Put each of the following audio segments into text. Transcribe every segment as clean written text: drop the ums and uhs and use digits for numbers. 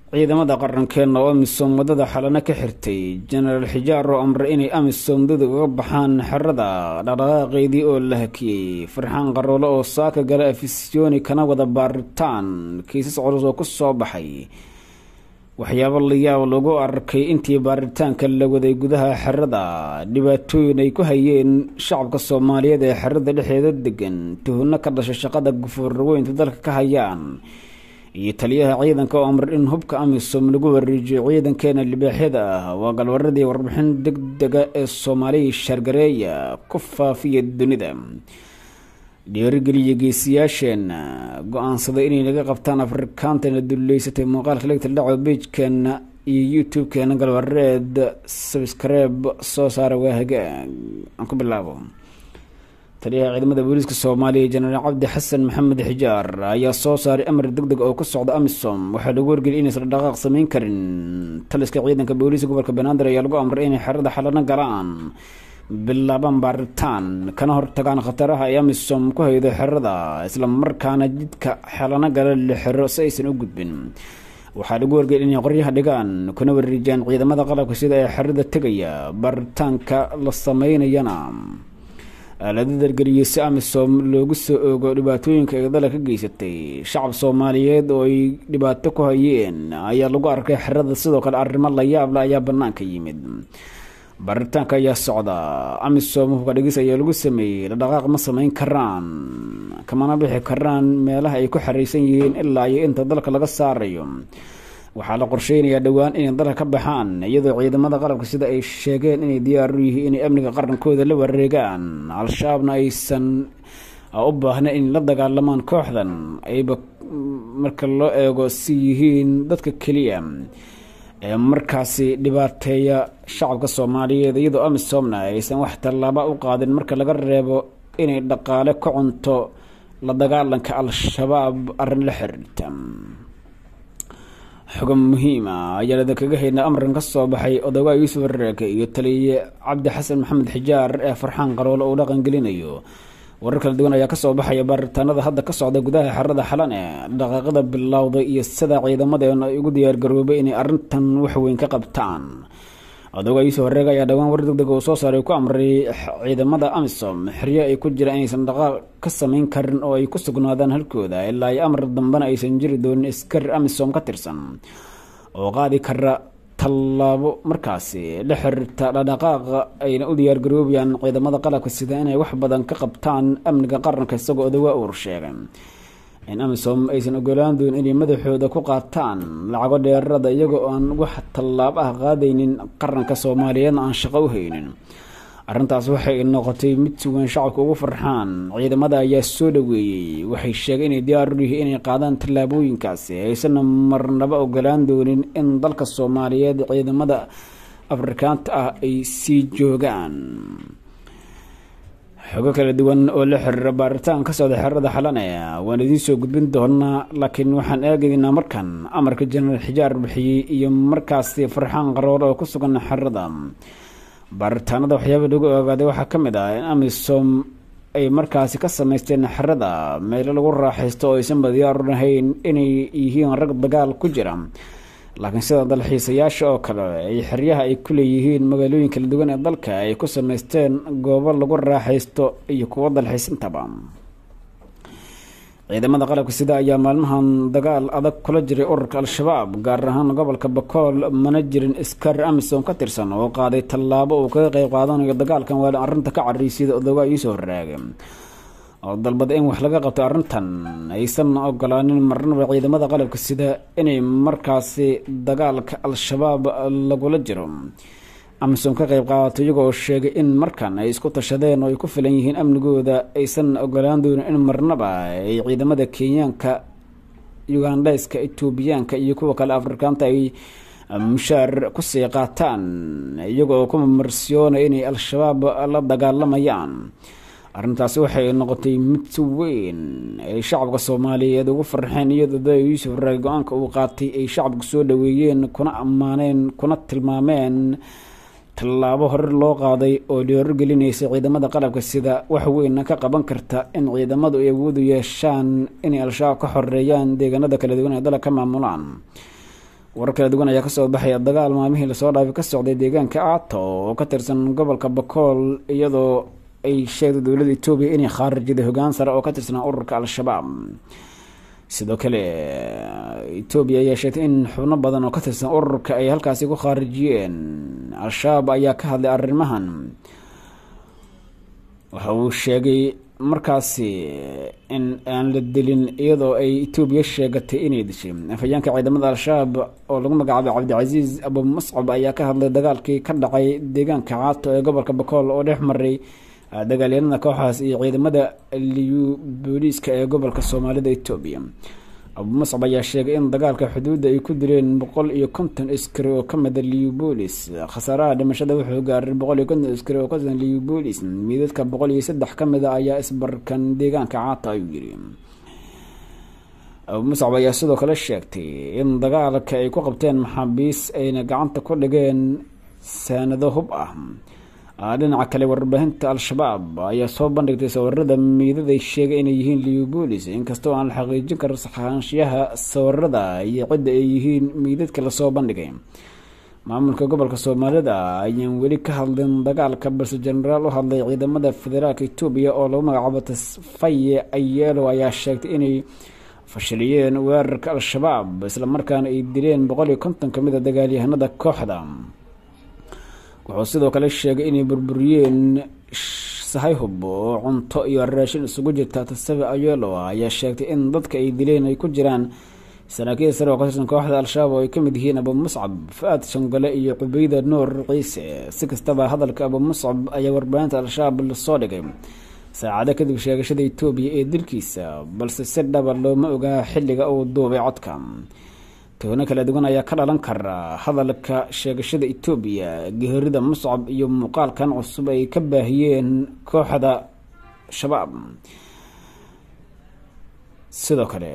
ciidamada qarankeena oo amisom wadada xalana ka xirtay jenaraal xijaar oo amray inay amisom dad uga baxaan xerada dhaqdhaqaaqeedii oo la hakiyey farxaan qaroole oo saaka gala afisyooni kana wada baaritaan kiisas culus oo ku soo baxay waxyaabo la yaab lagu arkay intii baaritaanka la waday gudaha xerada dhibaatooyin ay ku hayeen shacabka Soomaaliyeed ee xerada dhexdeeda degan tuhno ka dhashay shaqada gufurweynta dalka ka hayaan iyo taliyaha ciidanka oo amray in hubka amisom lagu wareejiyo ciidankeena libaaxyada waa galwaradii warbixin degdega ee Soomaaliya shargareeya ku faafiya dunida dhiirigeliye geesiyaasheena go'aansada inay naga qabtaan afrikaantana duleysatay muuqaalka legta dhaco page-keena iyo YouTube-keena galwareed subscribe soo saara waahaga aan ku bilaabo taliyaha ciidamada booliska Soomaaliya jenaraal Cabdi Xasan Maxamed Xijaar ayaa soo saaray amar degdeg oo ku socda amisom waxa lagu wargeliyay inay dhaqaaq sameyn karin taliska ciidanka booliska gobolka Banaadir ayaa lagu amray inay xerada xalana galaan bilaaban baaritaan kana hortagaan khataraha ay amisom ku haydo xerada isla markaana jidka xalana gala la xiro si aysan u gudbin waxaa lagu wargeliyay inay qoryaha dhigaan kuna wareejiyaan ciidamada qalabka sida ay xerada tagaya baaritaanka la sameynayana la dardargeliyay si amisom loogu soo oogo dhibaatooyinka ay dalka ka geysatay shacab Soomaaliyeed oo ay dhibaato ku hayeen ayaa lagu arkay xerada sidoo kale arrimo la yaab leh ayaa banaanka yimid baaritaanka ayaa socda amisom hubka dhigis ayaa lagu sameeyay dhaqaaq ma sameyn karaan kamana bixi karaan meelaha ay ku xariisan yihiin ilaa iyo inta dalka laga saarayo waxaa la qorsheynayaa dhawaan inay dalka ka baxaan iyadoo ciidamada qalabka sida ay sheegeen inay diyaar u yihiin inay amniga qarankooda la wareegaan al-shabaabna aysan u baahna in la dagaalamaan kooxdan ayba marka loo eego si yihiin dadka keliya ee markaasi dhibaateeya shacabka Soomaaliyeed iyadoo amisomna aysan wax tallaabo u qaadin marka laga reebo inay dhaqaale ku cunto la dagaalanka al-shabaab arrin la xiriirta xogam muhiima ayaa la kaga heynaa amran ka soo baxay odawaa Yuusuf Raake iyo taliye Cabdi Xasan Maxamed Xijaar ee farxaan qaroole oo dhaqan gelinayo warar kala duwan ayaa ka soo baxay baaritaanada hadda ka socda gudaha xerada xalan ee dhaqaaqada bilowday iyo sida ciidamadeena ay ugu diyaar garoobay inay arrintan wax weyn ka qabtaan odawaa Yuusuf Raake ayaa dhawaan war degdeg oo soo saaray ku amray ciidamada amisom xiriyo ay ku jiraan inaysan dhaqaaq ka sameyn karin oo ay ku sugnaadaan halkooda ilaa ay amar dambana aysan jiri doonin askar amisom ka tirsan oo qaadi kara tallaabo markaasi la xiriirta dhaqaaqa ayna u diyaar garoobayaan ciidamada qalabka sida inay wax badan ka qabtaan amniga qaranka isagoo odawaa uu sheegay in amisom aysan ogolaan doonin inay madaxooda ku qaataan lacago dheerada iyagoo aan wax tallaabo ah qaadaynin qaranka Soomaaliyeed aan shaqo u haynin arrintaas waxay noqotay mid sugan shacabka ugu farxaan ciidamada ayaa soo dhaweeyay waxay sheegeen inay diyaar u yihiin inay qaadaan tallaabooyinkaasi aysan marnaba ogolaan doonin in dalka Soomaaliyeed ciidamada afrikaanta ah ay sii joogaan xogo kala duwan oo la xiriira baaritaan ka socda xerada xalane waan idin soo gudbin doonaa laakiin waxaan eegaynaa markan amarka jenaraal Xijaar bixiyay iyo markaasi farxaan qaroole oo ku sugan xerada baaritaanada waxyaabo lagu ogaaday waxaa ka mid ah in amisom ay markaasi ka samaysteen xerada meel lagu raaxaysto oo aysan diyaar u ahayn inay yihiin rag dagaal ku jira laakiin sida dalxiisayaasha oo kale ay xeryaha ay ku leeyihiin magaalooyin kala duwan ee dalka ay ku samaysteen goobo lagu raaxaysto iyo kuwa dalxiisintaba ciidamada qalabka sida ayaa maalmahan dagaal adag kula jiray ururka al-shabaab gaar ahaan gobolka Bakool mana jirin askar amisom ka tirsan oo qaaday tallaabo uu kaga qayb qaadanayo dagaalkan waa arrinta ka cariisida odawaa Yuusuf Raake oo dalbada in wax laga qabto arrintan aysan ogolaanin marnaba ciidamada qalabka sida inay markaasi dagaalka al-shabaab lagula jiro amisom ka qayb qaadato iyagoo sheegay in markan ay isku tashadeen oo ay ku filan yihiin amnigooda aysan ogolaan doonin in marnaba ay ciidamada Kenyaanka Ugandaiska Etoobiyaanka iyo kuwa kale Afrikaanta ay mushaar ku sii qaataan iyagoo ku marsiyoonay inay al-shabaab la dagaalamayaan arrintaasi waxay noqotay mid weyn ay shacabka Soomaaliyeed ugu farxeen iyadoo Yuusuf Raake go'aanka uu qaatay ay shacabku soo dhaweeyeen kuna ammaaneen kuna tilmaameen tallaabo hore loo qaaday oo dhiirigelinaysa ciidamada qalabka sida wax weyn ka qaban karta in ciidamadu ay awood u yeeshaan in al-shabaab ka xoreeyaan deegaanada kala duwan ee dalka maamulaan warar kala duwan ayaa kasoo baxaya dagaal maalmihii lasoo dhaafay ka socday deegaanka Aato oo ka tirsan gobolka Bakool iyadoo ay sheegtay dowladda Itoobiya inay khaarijday hoggaan sare oo ka tirsan ururka Al-Shabaab. sidoo kale Itoobiya ayaa sheegtay in xubno badan oo ka tirsan ururka ay halkaasi ku khaarijiyeen. Al-Shabaab ayaa ka hadlay arrimahan, waxa uu sheegay markaasi in aan la dilin iyadoo ay Itoobiya sheegatay inay dishay. afhayeenka ciidamada Al-Shabaab oo lagu magacaabo Cabdicaziz Abu Muscab ayaa ka hadlay dagaalkii ka dhacay deegaanka Caato ee gobolka Bakool oo dhex maray dagaalyahanada kooxaas iyo ciidamada liyu booliiska ee gobolka Soomaalida Itoobiya. Abu Muscab ayaa sheegay in dagaalka xuduudda ay ku dileen 150 askari oo ka mid ah liyu booliis. khasaaraha dhimashada wuxuu gaaray 150 askari oo ka tirsan liyu booliis. midadka 103 ka mid ah ayaa isbarkan deegaanka Caato ayuu yiri. Abu Muscab ayaa sidoo kale sheegtay in dagaalka ay ku qabteen maxaabiis ayna gacanta ku dhigeen sanado hub ah. dhinaca kale warbaahinta Al-Shabaab ayaa soo bandhigtay sawirada miidada ay sheegay inay yihiin liyu booliis, inkastoo aan la xaqiijin karin saxaanshiyaha sawirada iyo cidda ay yihiin miidadka la soo bandhigay. maamulka gobolka Soomaalida ayaan weli ka hadlin dagaalka, balse jenaraal u hadlay ciidamada federaalka Itoobiya oo lagu magacaabo Tasfaye Ayelo ayaa sheegtay inay fashiliyeen weerarka Al-Shabaab isla markaana ay dileen 150 ka mid ah dagaalyahanada kooxda. wuxuu sidoo kale sheegay inay burburiyeen sahay hub oo cunto iyo raashin isugu jirta. Tasfaye Ayelo ayaa sheegtay in dadka ay dileen ay ku jiraan saraakiil sare oo ka tirsan kooxda Al-Shabaab oo ay ka mid yihiin Abu Muscab, Fuad Shangale iyo Cubayda Nuur Ciise. si kastaba hadalka Abu Muscab ayaa warbaahinta Al-Shabaab la soo dhigay saacado kadib sheegashada Itoobiya ee dilkiisa, balse si dhaba looma ogaa xilliga uu duubay codka. toona kala duwan ayaa ka dhalan kara hadalka sheegashada Itoobiya, geerida Muscab iyo muuqaalkan cusub ay ka baahiyeen kooxda Shabaab. sidoo kale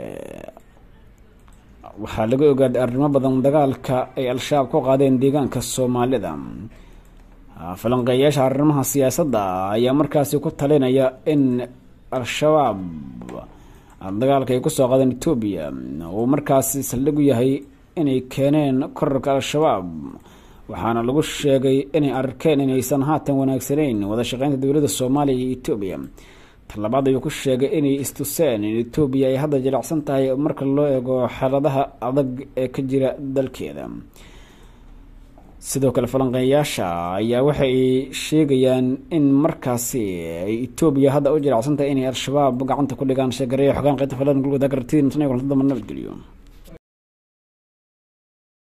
waxaa laga ogaaday arrimo badan dagaalka ay Al-Shabaab ku qaadeen deegaanka Soomaalida. falanqeeyaasha arrimaha siyaasadda ayaa markaasi ku talinaya in Al-Shabaab dagaalka ay ku soo qaadeen Itoobiya uu markaasi saldhig u yahay inay keeneen kororka Al-Shabaab, waxaana lagu sheegay inay arkeen inaysan haatan wanaagsanayn wada shaqeynta dowladda Soomaaliya iyo Itoobiya. talabaad ayuu ku sheegay inay istuseen in Itoobiya ay hadda jilicsan tahay marka loo eego xaaladaha adag ee ka jira dalkeeda. sidoo kale falanqeeyaasha ayaa waxay sheegayaan in markaasi ay Itoobiya hadda u jilicsan tahay inay Al-Shabaab gacanta ku dhigaan. sheegareeyo xogaan qaybta falan gulwada gartiin tan iyo kulantada nabadgelyo.